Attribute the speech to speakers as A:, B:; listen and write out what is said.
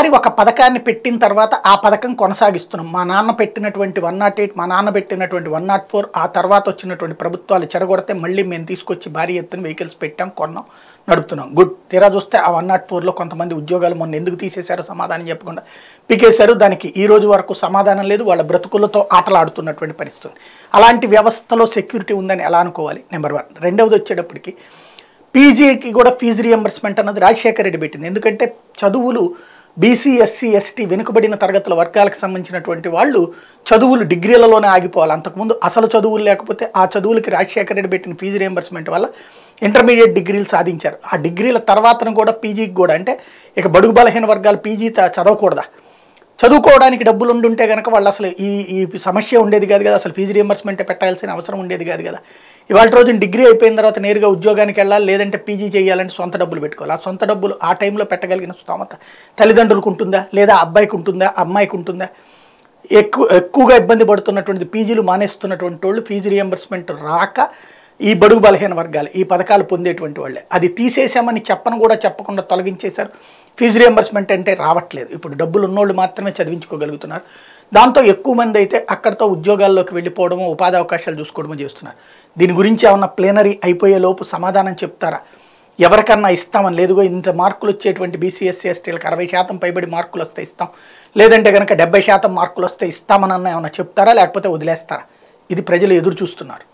A: ఒకసారి ఒక పథకాన్ని పెట్టిన తర్వాత ఆ పథకం కొనసాగిస్తున్నాం. మా నాన్న పెట్టినటువంటి 108, మా నాన్న పెట్టినటువంటి 104, ఆ తర్వాత వచ్చినటువంటి ప్రభుత్వాలు చెడగొడితే మళ్ళీ మేము తీసుకొచ్చి భారీ ఎత్తున వెహికల్స్ పెట్టాం, కొన్నాం, నడుపుతున్నాం. గుడ్. తీరా చూస్తే ఆ 104లో కొంతమంది ఉద్యోగాలు మొన్న ఎందుకు తీసేశారో సమాధానం చెప్పకుండా పీకేశారు. దానికి ఈ రోజు వరకు సమాధానం లేదు. వాళ్ళ బ్రతుకులతో ఆటలాడుతున్నటువంటి పరిస్థితి. అలాంటి వ్యవస్థలో సెక్యూరిటీ ఉందని ఎలా అనుకోవాలి? నెంబర్ 1. రెండవది వచ్చేటప్పటికి పీజీకి కూడా ఫీజు రియంబర్స్మెంట్ అన్నది రాజశేఖర రెడ్డి పెట్టింది. ఎందుకంటే చదువులు బీసీ, ఎస్సీ, ఎస్టీ వెనుకబడిన తరగతుల వర్గాలకు సంబంధించినటువంటి వాళ్ళు చదువులు డిగ్రీలలోనే ఆగిపోవాలి. అంతకుముందు అసలు చదువులు లేకపోతే ఆ చదువులకి రాజశేఖర రెడ్డి పెట్టిన ఫీజు రియంబర్స్మెంట్ వల్ల ఇంటర్మీడియట్ డిగ్రీలు సాధించారు. ఆ డిగ్రీల తర్వాతను కూడా పీజీకి కూడా, అంటే ఇక బడుగు బలహీన వర్గాలు పీజీ చదవకూడదా? చదువుకోవడానికి డబ్బులు ఉండుంటే కనుక వాళ్ళు అసలు ఈ సమస్య ఉండేది కాదు కదా. అసలు ఫీజు రియంబర్స్మెంట్ పెట్టాల్సిన అవసరం ఉండేది కాదు కదా. ఇవాళ రోజున డిగ్రీ అయిపోయిన తర్వాత నేరుగా ఉద్యోగానికి వెళ్ళాలి, లేదంటే పీజీ చేయాలంటే సొంత డబ్బులు పెట్టుకోవాలి. ఆ సొంత డబ్బులు ఆ టైంలో పెట్టగలిగిన స్తోమత తల్లిదండ్రులకు ఉంటుందా, లేదా అబ్బాయికి ఉంటుందా, అమ్మాయికి ఉంటుందా? ఎక్కువగా ఇబ్బంది పడుతున్నటువంటి పీజీలు మానేస్తున్నటువంటి వాళ్ళు ఫీజు రియంబర్స్మెంట్ రాక ఈ బడుగు బలహీన వర్గాలు ఈ పథకాలు పొందేటువంటి వాళ్ళే. అది తీసేసామని కూడా చెప్పకుండా తొలగించేశారు. ఫీజు రియంబర్స్మెంట్ అంటే రావట్లేదు. ఇప్పుడు డబ్బులు ఉన్నోళ్ళు మాత్రమే చదివించుకోగలుగుతున్నారు. దాంతో ఎక్కువ మంది అయితే అక్కడితో ఉద్యోగాల్లోకి వెళ్ళిపోవడమో, ఉపాధి అవకాశాలు చూసుకోవడమో చేస్తున్నారు. దీని గురించి ఏమన్నా ప్లేనరీ అయిపోయే లోపు సమాధానం చెప్తారా? ఎవరికన్నా ఇస్తామని లేదుగో ఇంత మార్కులు వచ్చేటువంటి బీసీ, ఎస్సీ, ఎస్టీలకు 60% పైబడి మార్కులు వస్తే ఇస్తాం, లేదంటే కనుక 70% మార్కులు వస్తే ఇస్తామని ఏమన్నా చెప్తారా, లేకపోతే వదిలేస్తారా? ఇది ప్రజలు ఎదురు చూస్తున్నారు.